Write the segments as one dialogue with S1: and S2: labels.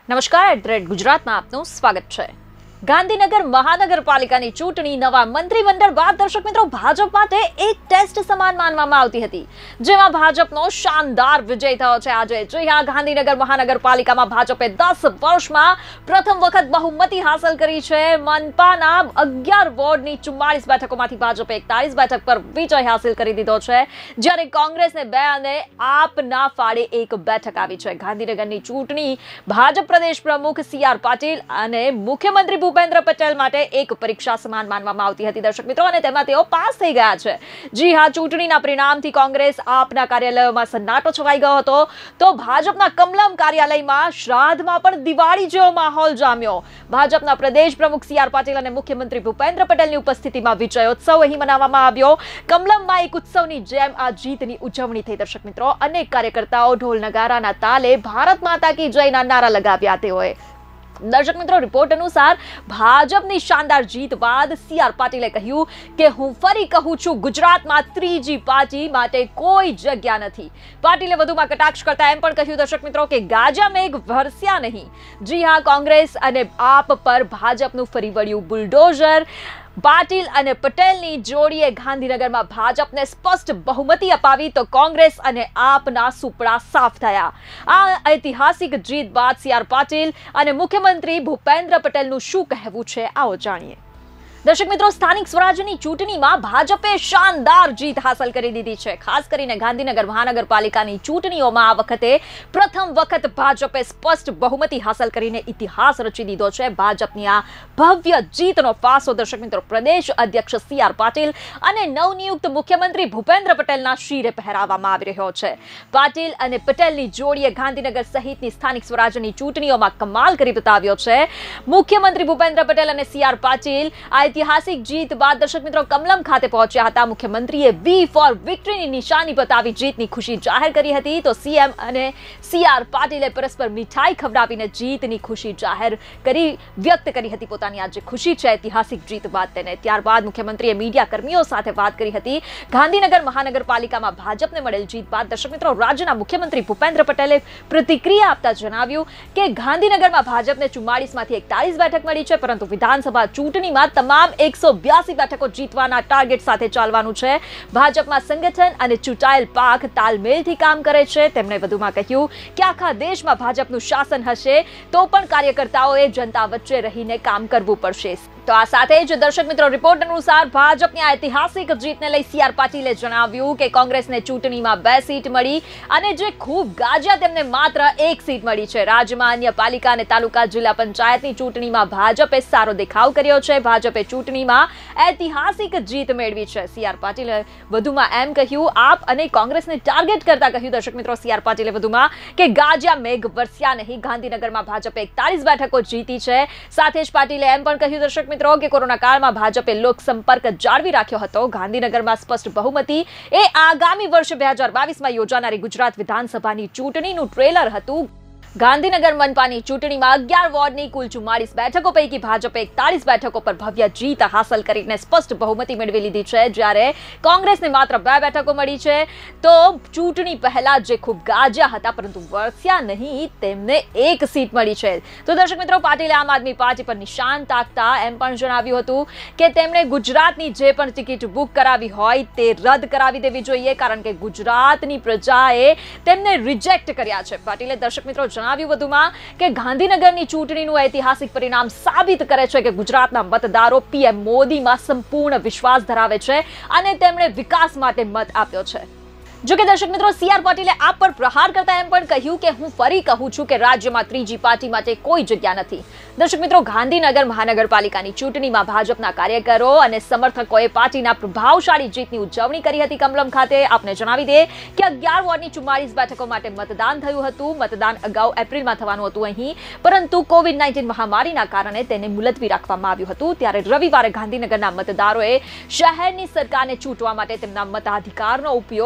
S1: નમસ્કાર, ગુજરાતમાં આપનું સ્વાગત છે। ગાંધીનગર મહાનગરપાલિકાની ચૂંટણી નવા મંત્રીમંડળ બાદ દર્શક મિત્રો ભાજપ માટે એક ટેસ્ટ સમાન માનવામાં આવતી હતી, જેમાં ભાજપનો શાનદાર વિજય થયો છે આજે। જી હા, ગાંધીનગર મહાનગરપાલિકામાં ભાજપે 10 વર્ષમાં પ્રથમ વખત બહુમતી હાંસલ કરી છે। મનપાના 11 વોર્ડની 44 બેઠકોમાંથી ભાજપે 41 બેઠક પર વિજય હાંસલ કરી દીધો છે, જ્યારે કોંગ્રેસને 2 અને આપના ફાળે 1 બેઠક આવી છે। ગાંધીનગરની ચૂંટણી ભાજપ પ્રદેશ પ્રમુખ સી.આર. પાટીલ અને મુખ્યમંત્રી ભૂપેન્દ્ર પટેલ માટે એક પરીક્ષા સમાન માનવામાં આવતી હતી દર્શક મિત્રો, અને તેમાં તેઓ પાસ થઈ ગયા છે। જી હા, ચૂંટણીના પરિણામથી કોંગ્રેસ આપના કાર્યાલયોમાં સન્નાટો છવાઈ ગયો હતો, તો ભાજપના કમલમ કાર્યાલયમાં શ્રાદ્ધમાં પણ દિવાળી જેવો માહોલ જામ્યો। ભાજપના પ્રદેશ પ્રમુખ સી.આર. પાટીલ અને મુખ્યમંત્રી ભૂપેન્દ્ર પટેલની ઉપસ્થિતિમાં વિજયોત્સવ અહીં મનાવવામાં આવ્યો। કમલમમાં એક ઉત્સવની જેમ આ જીતની ઉજવણી થઈ દર્શક મિત્રો। અનેક કાર્યકર્તાઓ ઢોલ નગારાના તાલે ભારત માતા કી જયના નારા લગાવ્યા તેઓએ। દર્શક મિત્રો, રિપોર્ટ અનુસાર ભાજપની શાનદાર જીત બાદ સી.આર. પાટીલે કહ્યું કે હું ફરી કહું છું, ગુજરાતમાં ત્રીજી પાર્ટી માટે કોઈ જગ્યા નથી। પાટીલે વધુમાં કટાક્ષ કરતા એમ પણ કહ્યું દર્શક મિત્રો કે ગાજા મેઘ વરસ્યા નહીં। જી હા, કોંગ્રેસ અને આપ પર ભાજપનું ફરી વળ્યું બુલડોઝર। પાટીલ અને પટેલની જોડીએ ગાંધીનગરમાં ભાજપને સ્પષ્ટ બહુમતી અપાવી તો કોંગ્રેસ અને આપના સુપડા સાફ થયા। આ ઐતિહાસિક જીત બાદ સી.આર. પાટીલ અને મુખ્યમંત્રી ભૂપેન્દ્ર પટેલનું શું કહેવું છે, આવો જાણીએ। દર્શક મિત્રો, સ્થાનિક સ્વરાજ્યની ચૂંટણીમાં ભાજપે શાનદાર જીત હાંસલ કરી દીધી છે। ખાસ કરીને ગાંધીનગર મહાનગરપાલિકાની ચૂંટણીઓમાં આ વખતે પ્રથમ વખત ભાજપે સ્પષ્ટ બહુમતી હાંસલ કરીને ઇતિહાસ રચી દીધો છે। ભાજપની આ ભવ્ય જીતનો ફાંસો દર્શક મિત્રો પ્રદેશ અધ્યક્ષ સી.આર. પાટીલ અને નવનિયુક્ત મુખ્યમંત્રી ભૂપેન્દ્ર પટેલના શિરે પહેરાવવામાં આવી રહ્યો છે। પાટીલ અને પટેલની જોડીએ ગાંધીનગર સહિતની સ્થાનિક સ્વરાજ્યની ચૂંટણીઓમાં કમાલ કરી બતાવ્યો છે। મુખ્યમંત્રી ભૂપેન્દ્ર પટેલ અને સી.આર. પાટીલ ઐતિહાસિક જીત બાદ દર્શક મિત્રો કમલમ ખાતે પહોંચ્યા હતા। મુખ્યમંત્રીએ વી ફોર વિક્ટરીની નિશાની બતાવી જીતની ખુશી જાહેર કરી હતી, તો સીએમ અને સી.આર. પાટીલે પરસ્પર મીઠાઈ ખવડાવીને જીતની ખુશી જાહેર કરી વ્યક્ત કરી હતી પોતાની આ જે ખુશી છે ઐતિહાસિક જીત બાદ તેને। ત્યારબાદ મુખ્યમંત્રીએ મીડિયા કર્મીઓ સાથે વાત કરી હતી। ગાંધીનગર મહાનગરપાલિકામાં ભાજપને મળેલ જીત બાદ દર્શક મિત્રો રાજ્યના મુખ્યમંત્રી ભૂપેન્દ્ર પટેલે પ્રતિક્રિયા આપતા જણાવ્યું કે ગાંધીનગરમાં ભાજપને 44 માંથી 41 બેઠક મળી છે, પરંતુ વિધાનસભા ચૂંટણીમાં તમામ 182 બેઠકો જીતવાના ટાર્ગેટ સાથે ચાલવાનું છે। ભાજપમાં સંગઠન અને ચૂંટાયેલ પાંખ તાલમેલથી કામ કરે છે। તેમણે વધુમાં કહ્યું કે આખા દેશમાં ભાજપનું શાસન હશે તો પણ કાર્યકર્તાઓએ જનતા વચ્ચે રહીને કામ કરવું પડશે। તો આ સાથે જ દર્શક મિત્રો રિપોર્ટ અનુસાર ભાજપની ઐતિહાસિક જીતને લઈ સી.આર. પાટીલે જણાવ્યું કે કોંગ્રેસને ચૂંટણીમાં 2 સીટ મળી અને જે ખૂબ ગાજ્યા તેમને માત્ર 1 સીટ મળી છે। રાજ્યમાં અન્ય પાલિકા અને તાલુકા જિલ્લા પંચાયતની ચૂંટણીમાં ભાજપે સારો દેખાવ કર્યો છે। ભાજપે ચૂંટણીમાં ઐતિહાસિક જીત મેળવી છે। સી.આર. પાટીલે વધુમાં એમ કહ્યું, આપ અને કોંગ્રેસને ટાર્ગેટ કરતા કહ્યું દર્શક મિત્રો સી.આર. પાટીલે વધુમાં કે ગાજ્યા મેઘ વરસ્યા નહીં। ગાંધીનગરમાં ભાજપે 41 બેઠકો જીતી છે। સાથે જ પાટીલે એમ પણ કહ્યું દર્શક મિત્રો કે કોરોના કાળમાં ભાજપે લોક સંપર્ક જાળવી રાખ્યો હતો। ગાંધીનગરમાં સ્પષ્ટ બહુમતી એ આગામી વર્ષ 2022માં યોજાનારી ગુજરાત વિધાનસભાની ચૂંટણીનું ટ્રેલર હતું। ગાંધીનગર મનપાની ચૂંટણીમાં 11 વોર્ડની કુલ 44 બેઠકો પૈકી ભાજપે 41 બેઠકો પર ભવ્ય જીત હાંસલ કરીને સ્પષ્ટ બહુમતી મેળવી લીધી છે, જ્યારે કોંગ્રેસને માત્ર 2 બેઠકો મળી છે। તો ચૂંટણી પહેલા જે ખૂબ ગાજ્યા હતા પરંતુ વરસ્યા નહીં તેમને 1 સીટ મળી છે। તો દર્શક મિત્રો, પાટીલે આમ આદમી પાર્ટી પર નિશાન તાકતા એમ પણ જણાવ્યું હતું કે તેમણે ગુજરાતની જે પણ ટિકિટ બુક કરાવી હોય તે રદ કરાવી દેવી જોઈએ, કારણ કે ગુજરાતની પ્રજાએ તેમને રિજેક્ટ કર્યા છે। પાટીલે દર્શક મિત્રો જણાવ્યું વધુમાં કે ગાંધીનગરની ચૂંટણીનું ઐતિહાસિક પરિણામ સાબિત કરે છે કે ગુજરાતના મતદારો પીએમ મોદીમાં સંપૂર્ણ વિશ્વાસ ધરાવે છે અને તેમણે વિકાસ માટે મત આપ્યો છે। જો કે દર્શક મિત્રો સી.આર. પાટીલે આપ પર પ્રહાર કરતા એમ પણ કહ્યું કે હું ફરી કહું છું કે રાજ્યમાં ત્રીજી પાર્ટી માટે કોઈ જગ્યા નથી। દર્શક મિત્રો, ગાંધીનગર મહાનગરપાલિકાની ચૂંટણીમાં ભાજપના કાર્યકરો અને સમર્થકોએ પાર્ટીના પ્રભાવશાળી જીતની ઉજવણી કરી હતી। કમલમ ખાતે આપને જણાવી દે કે 11 વોર્ડની 44 બેઠકો માટે મતદાન થયું હતું। મતદાન અગાઉ એપ્રિલમાં થવાનું હતું અહીં, પરંતુ કોવિડ-19 મહામારીના કારણે તેને મુલતવી રાખવામાં આવ્યું હતું। ત્યારે રવિવારે ગાંધીનગરના મતદારોએ શહેરની સરકારને ચૂંટવા માટે તેમના મતાધિકારનો ઉપયોગ કર્યો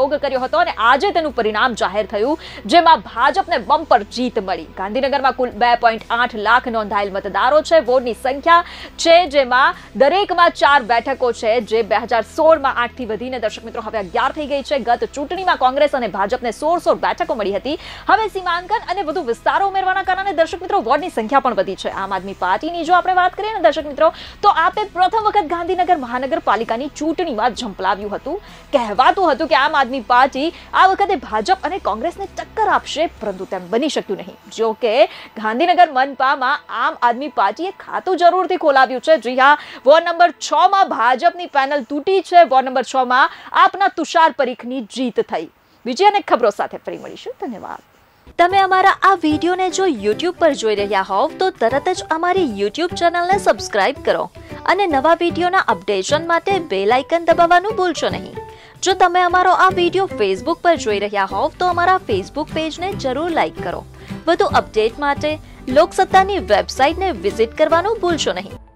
S1: હતો અને આજે તેનું પરિણામ જાહેર થયું, જેમાં ભાજપને બમ્પર જીત મળી. ગાંધીનગરમાં કુલ 2.8 લાખ નોંધાયેલ મતદારો છે. વોર્ડની સંખ્યા છે જેમાં દરેકમાં 4 બેઠકો છે, જે 2016માં 8 થી વધીને દર્શક મિત્રો હવે 11 થઈ ગઈ છે. ગત ચૂંટણીમાં કોંગ્રેસ અને ભાજપને 16 બેઠકો મળી હતી. હવે સીમાંકન અને વધુ વિસ્તારો ઉમેરવાના કારણે દર્શક મિત્રો વોર્ડની સંખ્યા પણ વધી છે. આમ આદમી પાર્ટીની જો આપણે વાત કરીએ ને દર્શક મિત્રો, તો આપે પ્રથમ વખત ગાંધીનગર મહાનગરપાલિકાની ચૂંટણીમાં ઝંપલાવ્યું હતું. કહેવાતું હતું કે આમ આદમી પાર્ટી આ વખતે ભાજપ અને કોંગ્રેસને ટક્કર આપશે, પરંતુ તેમ બની શક્યું નહીં. જો કે ગાંધીનગર મનપામાં આમ આદમી પાર્ટીએ ખાતું જરૂરથી ખોલાવ્યું છે. જી હા, વોર્ડ નંબર 6 માં ભાજપની પેનલ તૂટી છે. વોર્ડ નંબર 6 માં આપના તુષાર પરીખની જીત થઈ. બીજી અનેક ખબરો સાથે ફરી મળીશું. ધન્યવાદ. તમે અમારા આ વિડીયોને જો YouTube પર જોઈ રહ્યા હોવ તો તરત જ અમારી YouTube ચેનલને સબસ્ક્રાઇબ કરો અને નવા વિડીયોના અપડેશન માટે બેલ આઇકન દબાવવાનું ભૂલશો નહીં. જો તમે અમારો આ વિડીયો Facebook પર જોઈ રહ્યા હોવ તો અમારા Facebook પેજને જરૂર લાઇક કરો. વધુ અપડેટ માટે લોકસત્તાની વેબસાઇટને વિઝિટ કરવાનું ભૂલશો નહીં.